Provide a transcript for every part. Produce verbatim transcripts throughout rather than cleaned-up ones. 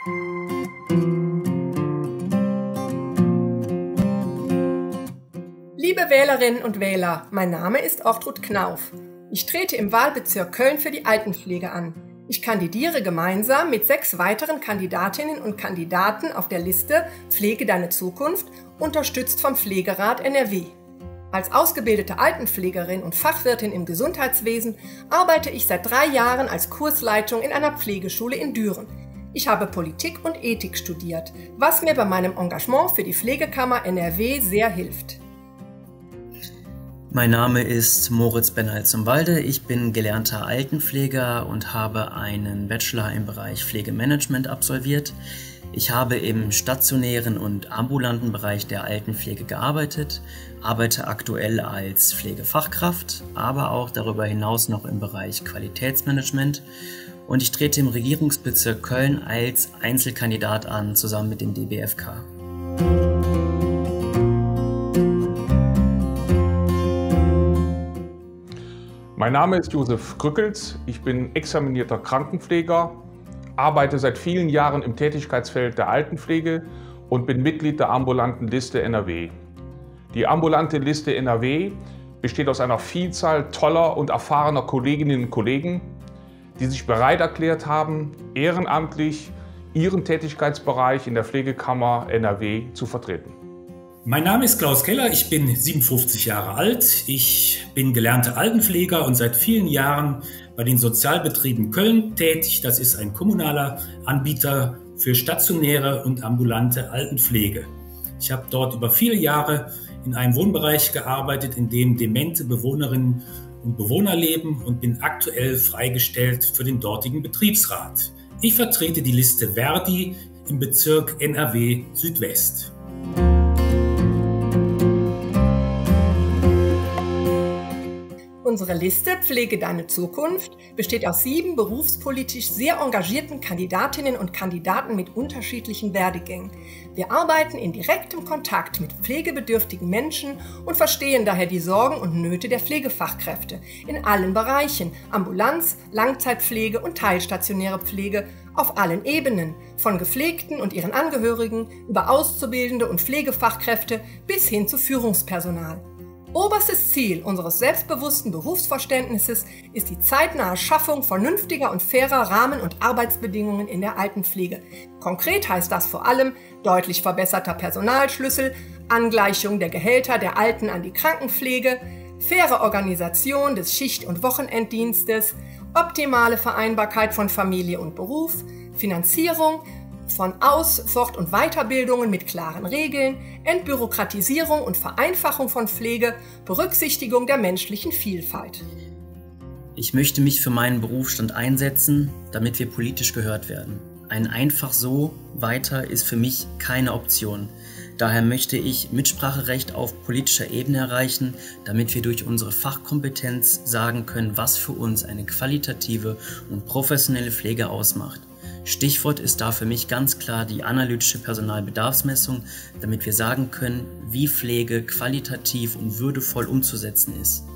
Liebe Wählerinnen und Wähler, mein Name ist Ortrud Knauf. Ich trete im Wahlbezirk Köln für die Altenpflege an. Ich kandidiere gemeinsam mit sechs weiteren Kandidatinnen und Kandidaten auf der Liste Pflege deine Zukunft, unterstützt vom Pflegerat N R W. Als ausgebildete Altenpflegerin und Fachwirtin im Gesundheitswesen arbeite ich seit drei Jahren als Kursleitung in einer Pflegeschule in Düren. Ich habe Politik und Ethik studiert, was mir bei meinem Engagement für die Pflegekammer N R W sehr hilft. Mein Name ist Moritz Benhalt zum Walde. Ich bin gelernter Altenpfleger und habe einen Bachelor im Bereich Pflegemanagement absolviert. Ich habe im stationären und ambulanten Bereich der Altenpflege gearbeitet, arbeite aktuell als Pflegefachkraft, aber auch darüber hinaus noch im Bereich Qualitätsmanagement. Und ich trete im Regierungsbezirk Köln als Einzelkandidat an, zusammen mit dem D B F K. Mein Name ist Josef Krückels, ich bin examinierter Krankenpfleger, arbeite seit vielen Jahren im Tätigkeitsfeld der Altenpflege und bin Mitglied der ambulanten Liste N R W. Die ambulante Liste N R W besteht aus einer Vielzahl toller und erfahrener Kolleginnen und Kollegen, die sich bereit erklärt haben, ehrenamtlich ihren Tätigkeitsbereich in der Pflegekammer N R W zu vertreten. Mein Name ist Klaus Keller, ich bin siebenundfünfzig Jahre alt, ich bin gelernter Altenpfleger und seit vielen Jahren bei den Sozialbetrieben Köln tätig. Das ist ein kommunaler Anbieter für stationäre und ambulante Altenpflege. Ich habe dort über viele Jahre in einem Wohnbereich gearbeitet, in dem demente Bewohnerinnen und Bewohner leben und bin aktuell freigestellt für den dortigen Betriebsrat. Ich vertrete die Liste Verdi im Bezirk N R W Südwest. Unsere Liste Pflege deine Zukunft besteht aus sieben berufspolitisch sehr engagierten Kandidatinnen und Kandidaten mit unterschiedlichen Werdegängen. Wir arbeiten in direktem Kontakt mit pflegebedürftigen Menschen und verstehen daher die Sorgen und Nöte der Pflegefachkräfte in allen Bereichen, Ambulanz, Langzeitpflege und teilstationäre Pflege auf allen Ebenen, von Gepflegten und ihren Angehörigen über Auszubildende und Pflegefachkräfte bis hin zu Führungspersonal. Oberstes Ziel unseres selbstbewussten Berufsverständnisses ist die zeitnahe Schaffung vernünftiger und fairer Rahmen- und Arbeitsbedingungen in der Altenpflege. Konkret heißt das vor allem deutlich verbesserter Personalschlüssel, Angleichung der Gehälter der Alten an die Krankenpflege, faire Organisation des Schicht- und Wochenenddienstes, optimale Vereinbarkeit von Familie und Beruf, Finanzierung von Aus-, Fort- und Weiterbildungen mit klaren Regeln, Entbürokratisierung und Vereinfachung von Pflege, Berücksichtigung der menschlichen Vielfalt. Ich möchte mich für meinen Berufsstand einsetzen, damit wir politisch gehört werden. Ein einfach so weiter ist für mich keine Option. Daher möchte ich Mitspracherecht auf politischer Ebene erreichen, damit wir durch unsere Fachkompetenz sagen können, was für uns eine qualitative und professionelle Pflege ausmacht. Stichwort ist da für mich ganz klar die analytische Personalbedarfsmessung, damit wir sagen können, wie Pflege qualitativ und würdevoll umzusetzen ist.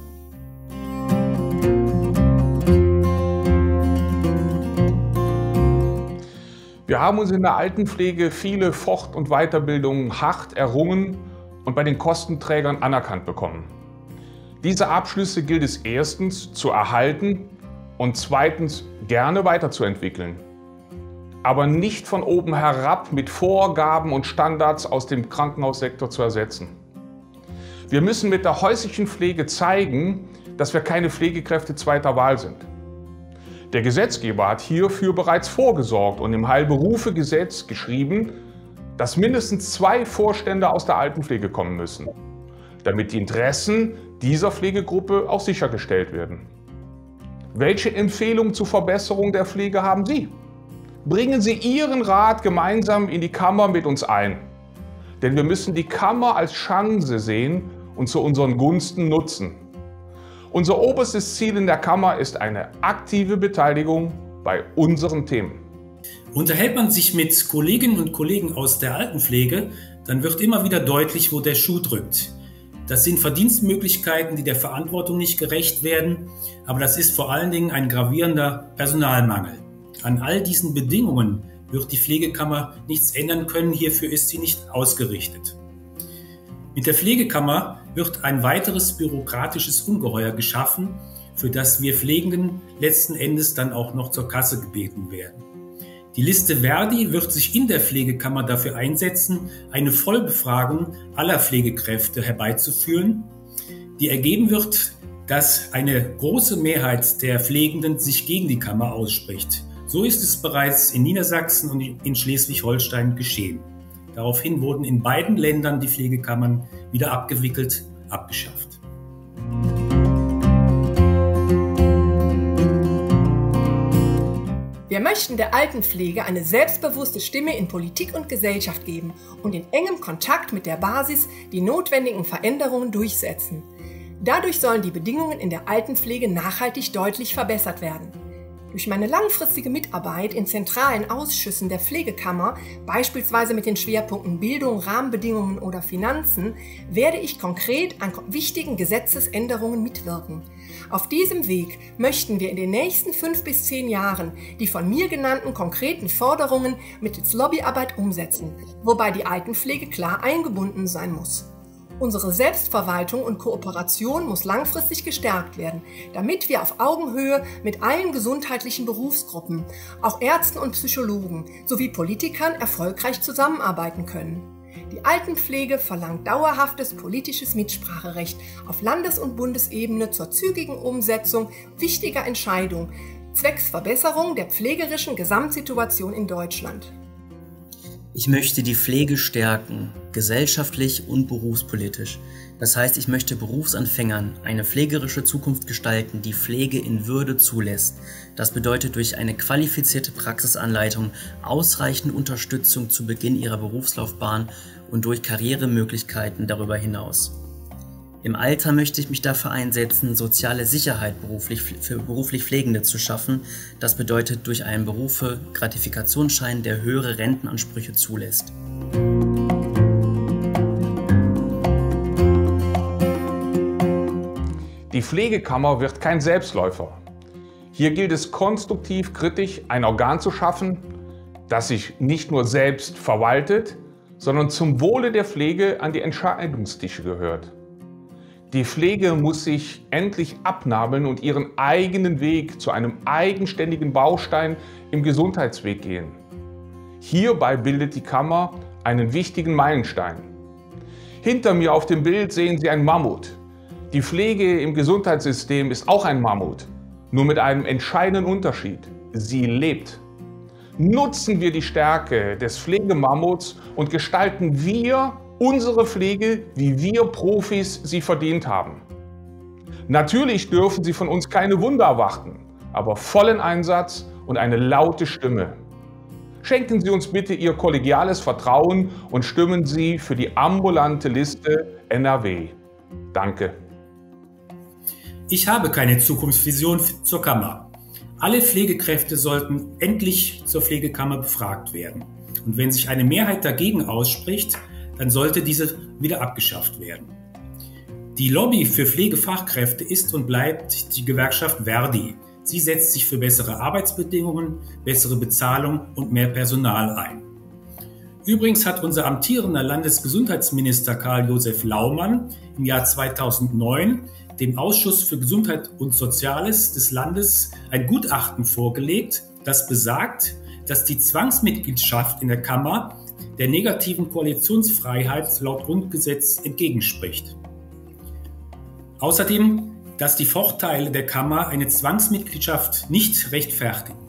Wir haben uns in der Altenpflege viele Fort- und Weiterbildungen hart errungen und bei den Kostenträgern anerkannt bekommen. Diese Abschlüsse gilt es erstens zu erhalten und zweitens gerne weiterzuentwickeln. Aber nicht von oben herab mit Vorgaben und Standards aus dem Krankenhaussektor zu ersetzen. Wir müssen mit der häuslichen Pflege zeigen, dass wir keine Pflegekräfte zweiter Wahl sind. Der Gesetzgeber hat hierfür bereits vorgesorgt und im Heilberufegesetz geschrieben, dass mindestens zwei Vorstände aus der Altenpflege kommen müssen, damit die Interessen dieser Pflegegruppe auch sichergestellt werden. Welche Empfehlungen zur Verbesserung der Pflege haben Sie? Bringen Sie Ihren Rat gemeinsam in die Kammer mit uns ein. Denn wir müssen die Kammer als Chance sehen und zu unseren Gunsten nutzen. Unser oberstes Ziel in der Kammer ist eine aktive Beteiligung bei unseren Themen. Unterhält man sich mit Kolleginnen und Kollegen aus der Altenpflege, dann wird immer wieder deutlich, wo der Schuh drückt. Das sind Verdienstmöglichkeiten, die der Verantwortung nicht gerecht werden, aber das ist vor allen Dingen ein gravierender Personalmangel. An all diesen Bedingungen wird die Pflegekammer nichts ändern können. Hierfür ist sie nicht ausgerichtet. Mit der Pflegekammer wird ein weiteres bürokratisches Ungeheuer geschaffen, für das wir Pflegenden letzten Endes dann auch noch zur Kasse gebeten werden. Die Liste Verdi wird sich in der Pflegekammer dafür einsetzen, eine Vollbefragung aller Pflegekräfte herbeizuführen, die ergeben wird, dass eine große Mehrheit der Pflegenden sich gegen die Kammer ausspricht. So ist es bereits in Niedersachsen und in Schleswig-Holstein geschehen. Daraufhin wurden in beiden Ländern die Pflegekammern wieder abgewickelt, abgeschafft. Wir möchten der Altenpflege eine selbstbewusste Stimme in Politik und Gesellschaft geben und in engem Kontakt mit der Basis die notwendigen Veränderungen durchsetzen. Dadurch sollen die Bedingungen in der Altenpflege nachhaltig deutlich verbessert werden. Durch meine langfristige Mitarbeit in zentralen Ausschüssen der Pflegekammer, beispielsweise mit den Schwerpunkten Bildung, Rahmenbedingungen oder Finanzen, werde ich konkret an wichtigen Gesetzesänderungen mitwirken. Auf diesem Weg möchten wir in den nächsten fünf bis zehn Jahren die von mir genannten konkreten Forderungen mittels Lobbyarbeit umsetzen, wobei die Altenpflege klar eingebunden sein muss. Unsere Selbstverwaltung und Kooperation muss langfristig gestärkt werden, damit wir auf Augenhöhe mit allen gesundheitlichen Berufsgruppen, auch Ärzten und Psychologen sowie Politikern erfolgreich zusammenarbeiten können. Die Altenpflege verlangt dauerhaftes politisches Mitspracherecht auf Landes- und Bundesebene zur zügigen Umsetzung wichtiger Entscheidungen zwecks Verbesserung der pflegerischen Gesamtsituation in Deutschland. Ich möchte die Pflege stärken, gesellschaftlich und berufspolitisch. Das heißt, ich möchte Berufsanfängern eine pflegerische Zukunft gestalten, die Pflege in Würde zulässt. Das bedeutet durch eine qualifizierte Praxisanleitung, ausreichende Unterstützung zu Beginn ihrer Berufslaufbahn und durch Karrieremöglichkeiten darüber hinaus. Im Alter möchte ich mich dafür einsetzen, soziale Sicherheit beruflich, für beruflich Pflegende zu schaffen. Das bedeutet durch einen Berufe-Gratifikationsschein, der höhere Rentenansprüche zulässt. Die Pflegekammer wird kein Selbstläufer. Hier gilt es konstruktiv kritisch, ein Organ zu schaffen, das sich nicht nur selbst verwaltet, sondern zum Wohle der Pflege an die Entscheidungstische gehört. Die Pflege muss sich endlich abnabeln und ihren eigenen Weg zu einem eigenständigen Baustein im Gesundheitsweg gehen. Hierbei bildet die Kammer einen wichtigen Meilenstein. Hinter mir auf dem Bild sehen Sie ein Mammut. Die Pflege im Gesundheitssystem ist auch ein Mammut, nur mit einem entscheidenden Unterschied: Sie lebt. Nutzen wir die Stärke des Pflegemammuts und gestalten wir unsere Pflege, wie wir Profis sie verdient haben. Natürlich dürfen Sie von uns keine Wunder erwarten, aber vollen Einsatz und eine laute Stimme. Schenken Sie uns bitte Ihr kollegiales Vertrauen und stimmen Sie für die ambulante Liste N R W. Danke. Ich habe keine Zukunftsvision zur Kammer. Alle Pflegekräfte sollten endlich zur Pflegekammer befragt werden. Und wenn sich eine Mehrheit dagegen ausspricht, dann sollte diese wieder abgeschafft werden. Die Lobby für Pflegefachkräfte ist und bleibt die Gewerkschaft Verdi. Sie setzt sich für bessere Arbeitsbedingungen, bessere Bezahlung und mehr Personal ein. Übrigens hat unser amtierender Landesgesundheitsminister Karl-Josef Laumann im Jahr zweitausendneun dem Ausschuss für Gesundheit und Soziales des Landes ein Gutachten vorgelegt, das besagt, dass die Zwangsmitgliedschaft in der Kammer der negativen Koalitionsfreiheit laut Grundgesetz entgegenspricht. Außerdem, dass die Vorteile der Kammer eine Zwangsmitgliedschaft nicht rechtfertigen.